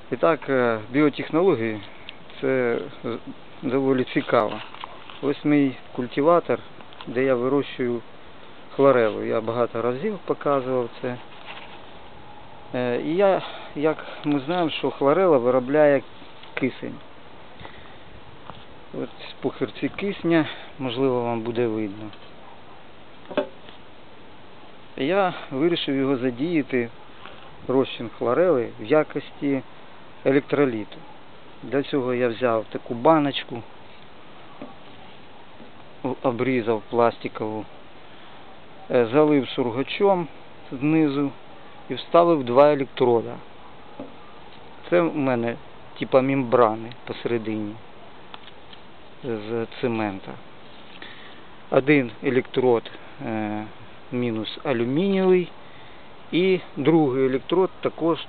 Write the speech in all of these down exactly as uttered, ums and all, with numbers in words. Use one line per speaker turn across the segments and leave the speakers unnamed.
І так, біотехнології – це доволі цікаво. Ось мій культиватор, де я вирощую хлорелу. Я багато разів показував це. І я, як ми знаємо, що хлорела виробляє кисень. От пухирці кисня, можливо, вам буде видно. Я вирішив його задіяти, розчин хлорели, в якості електроліту. Для цього я взяв таку баночку, обрізав пластикову, залив сургачом знизу і вставив два електрода. Це в мене типа мембрани посередині з цемента. Один електрод е, мінус алюмінієвий і другий електрод також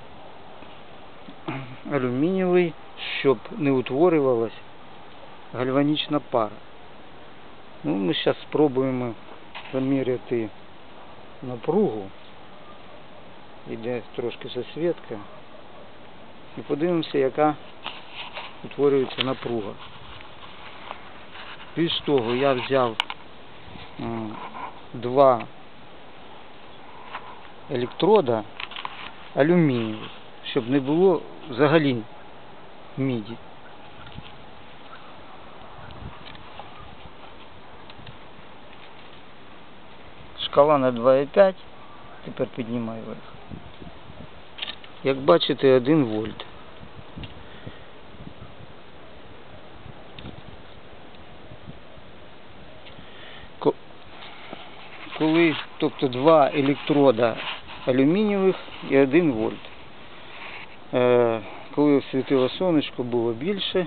алюмінієвий, щоб не утворювалась гальванічна пара. Ну, ми зараз спробуємо заміряти напругу. Іде трошки засвітка. І подивимося, яка утворюється напруга. Більш того, я взяв м, два електрода алюмінієвих, щоб не було взагалі міді. Шкала на два і п'ять, тепер піднімаю вверх. Як бачите, один вольт. Коли, тобто два електрода алюмінієвих і один вольт. Е, коли світило сонечко, було більше.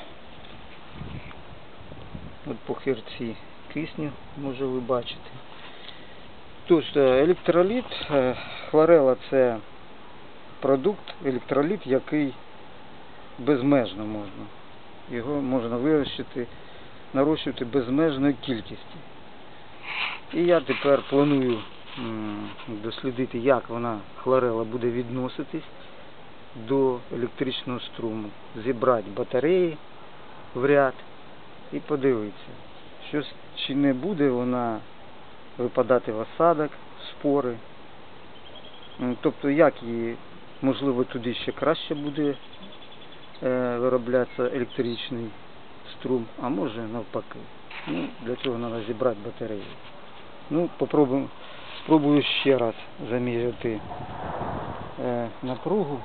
От пухирці кисню, може ви бачите. Тож, електроліт, хлорела – це продукт, електроліт, який безмежно можна. Його можна вирощити, нарощувати безмежною кількістю. І я тепер планую м, дослідити, як вона, хлорела, буде відноситись до електричного струму. Зібрати батареї в ряд і подивитися, що, чи не буде вона випадати в осадок, в спори. Тобто, як її, можливо, туди ще краще буде е, вироблятися електричний струм, а може навпаки. Ну, для цього треба зібрати батареї. Ну, попробуємо, спробую ще раз заміряти е, напругу.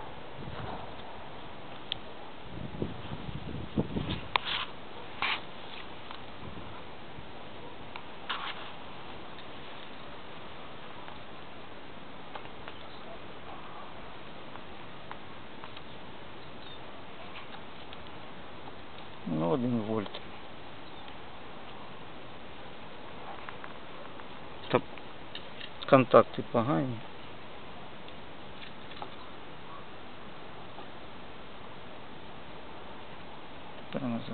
Ну, один вольт. Та контакти погані. Тепер назад.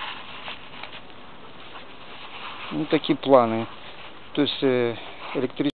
Ну, такі плани. Тобто електричні